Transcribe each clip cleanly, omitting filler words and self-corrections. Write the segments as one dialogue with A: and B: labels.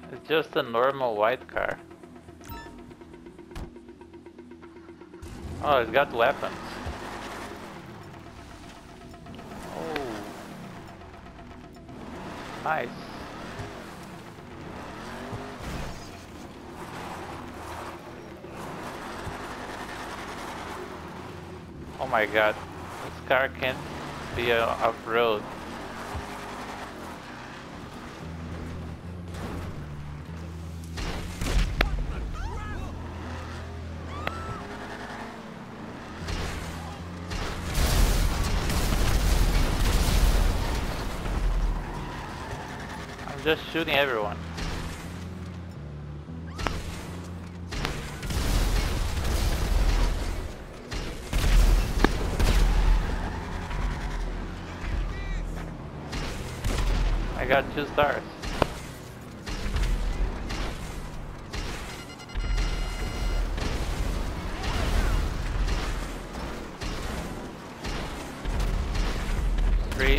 A: It's just a normal white car. Oh, it's got weapons. Oh. Nice. Oh my god. This car can't be off-road. I'm just shooting everyone. I got 2 stars. Three.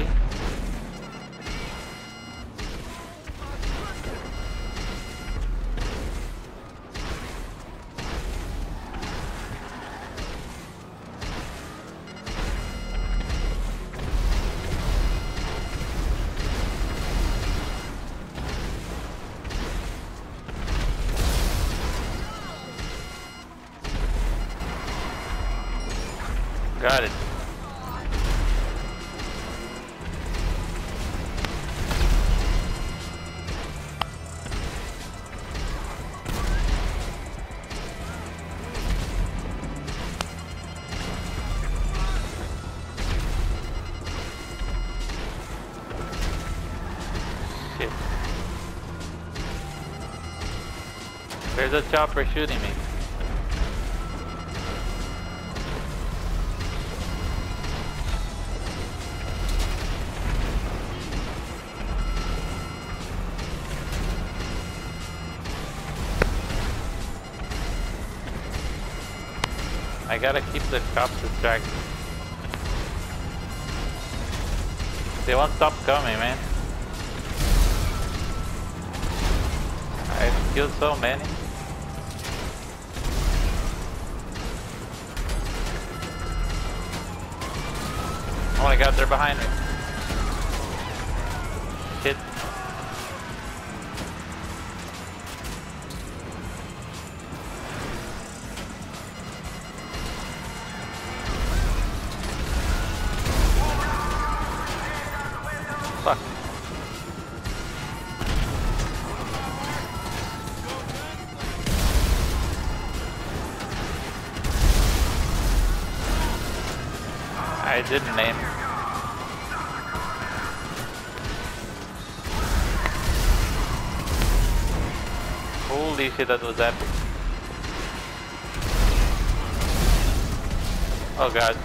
A: Got it. Shit. There's a chopper shooting me. I gotta keep the cops distracted. They won't stop coming, man. I've killed so many. Oh my god, they're behind me. Shit. Fuck. I didn't aim. Holy shit, that was epic. Oh god.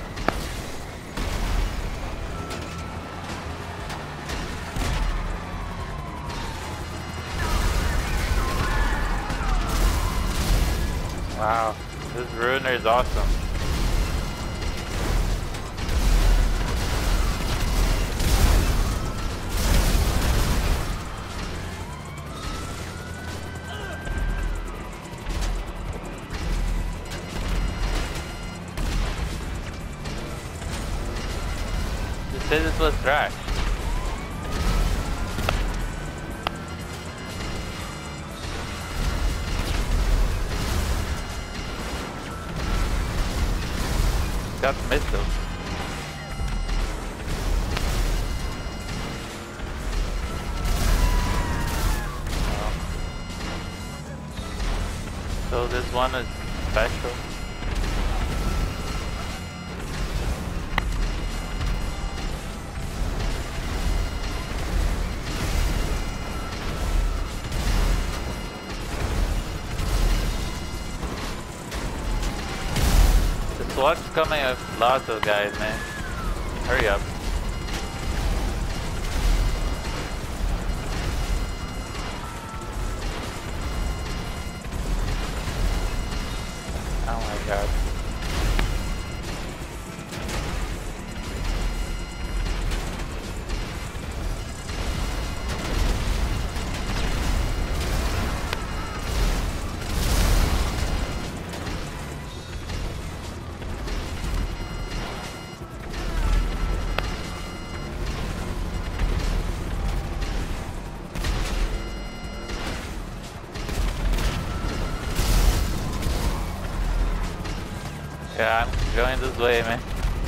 A: Wow, this ruiner is awesome. You said this was trash. Got missiles. Oh. So this one is special. SWAT's coming with lots of guys, man. Hurry up. Oh my god. Yeah, I'm going this way, man.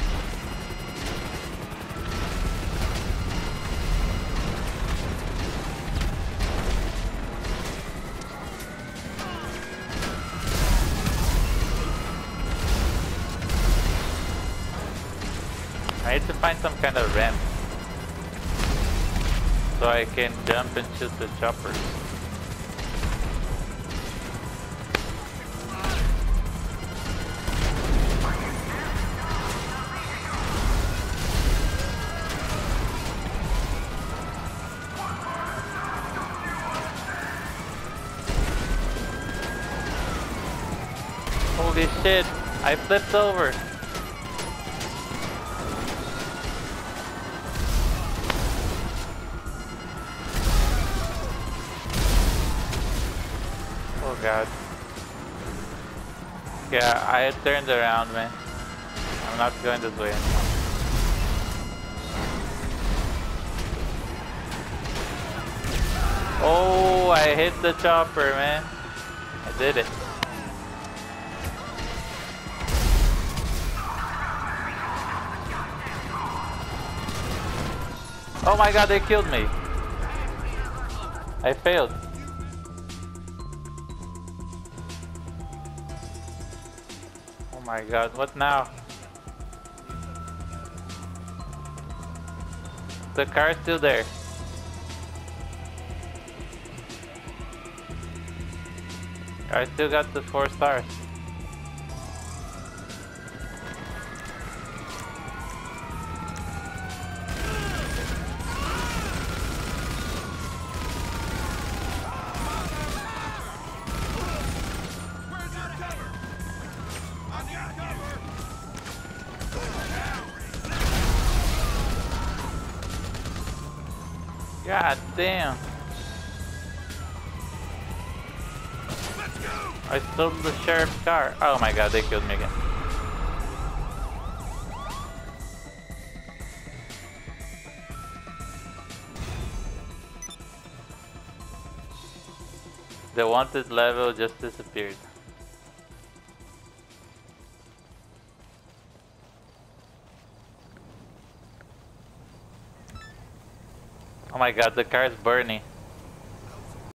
A: I need to find some kind of ramp so I can jump and shoot the choppers. Holy shit, I flipped over. Oh god. Yeah, I turned around, man. I'm not going this way anymore. Oh, I hit the chopper, man. I did it. Oh my god, they killed me. I failed. Oh my god, what now? The car's still there. I still got the 4 stars. God damn. I stole the sheriff's car. Oh my god, they killed me again. The wanted level just disappeared. Oh my god, the car is burning.